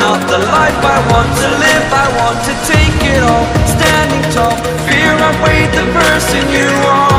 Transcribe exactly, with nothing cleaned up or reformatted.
out the life I want to live. I want to take it all, standing tall. Fear I weighed the person you are.